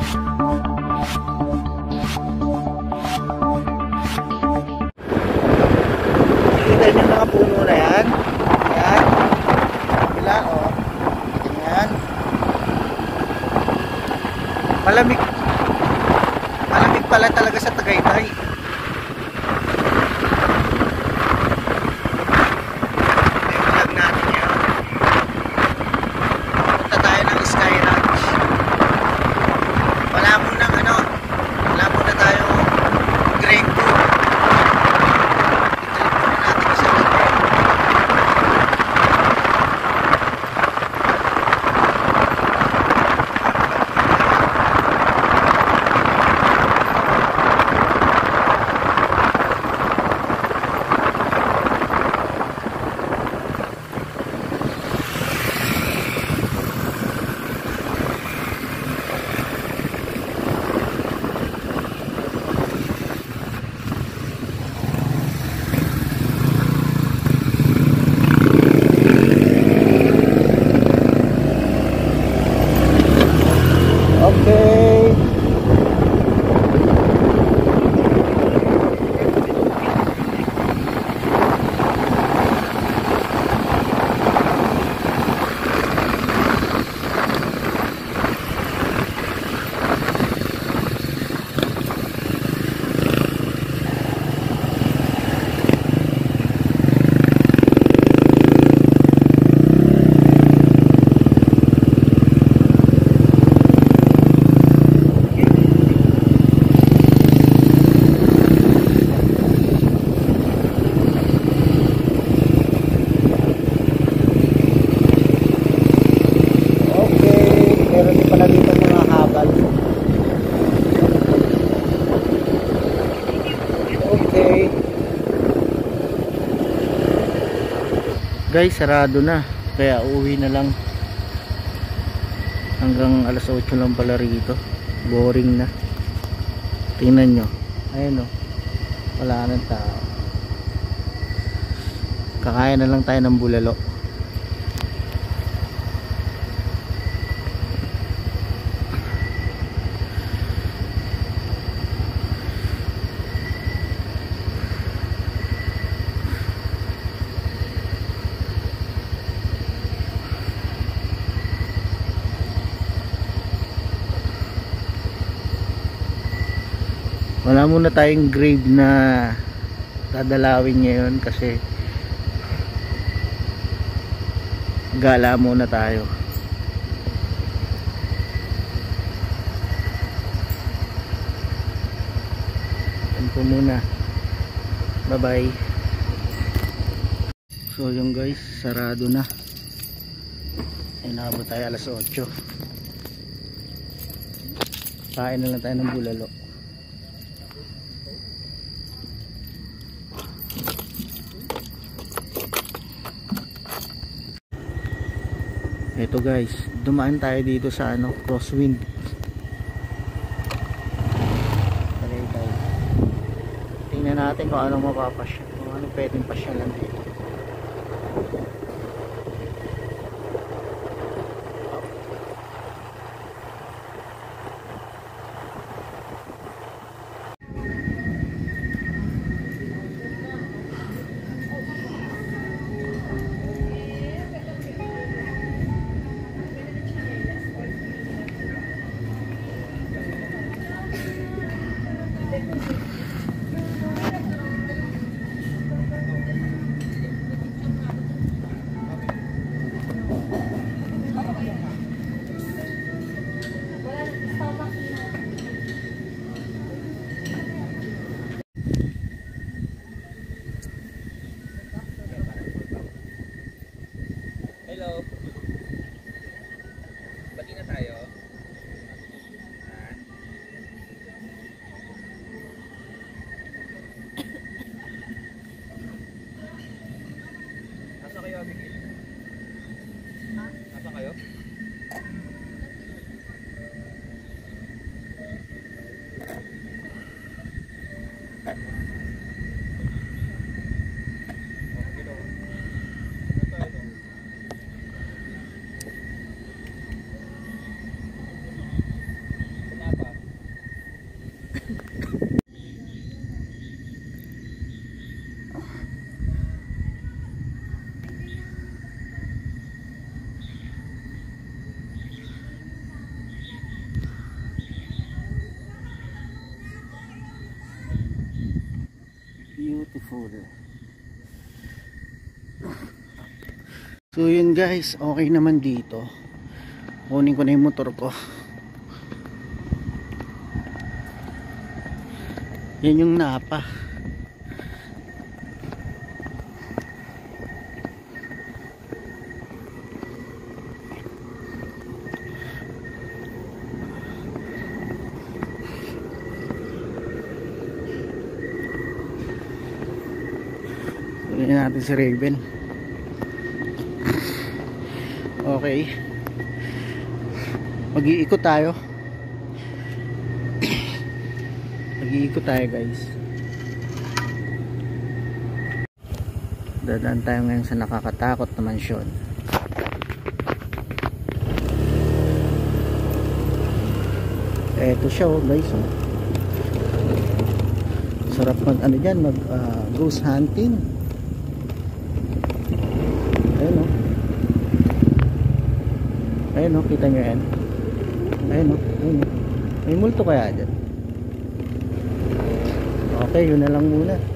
Kita niyo mga puno na yan. Yan. Bila o. Yan. Malamig. Malamig pala talaga sa Tagaytay. Guys, sarado na, kaya uuwi na lang. Hanggang alas 8 lang pala rito. Boring na. Tingnan nyo, ayun o, wala nang tao. Kakain na lang tayo ng bulalo. Wala muna tayong grave na dadalawin ngayon kasi gala muna tayo. Yan po muna. Bye bye. So yung guys, sarado na. Inabot tayo alas 8. Kain na lang tayo ng bulalo. Ito guys, dumaan tayo dito sa crosswind. Tingnan natin kung anong mapapasya, kung anong pwedeng pasyalan dito. Beautiful. So yun guys, okay naman dito. Kunin ko na yung motor ko. Yan yung Napa. Kunin natin si Raven. Okay. Mag-iikot tayo. Mag-iikot tayo guys. Dadaan tayo ngayon sa nakakatakot na mansyon. Eto siya oh guys oh. Sarap mag ano dyan, mag ghost hunting. Ayun oh. Ayun oh, kita nyo yan. Ayun oh, ayun oh. May multo kaya dyan. Okay, yun na lang muna.